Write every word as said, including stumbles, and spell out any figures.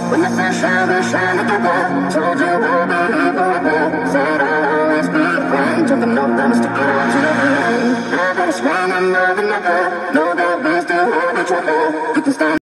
When the sunshine will shine together. Told you we'll be forever. Said I'll always be your friend. Took an oath, I'ma stick it out to the end. Now that it's raining more than ever, know that we still have each other. You can stand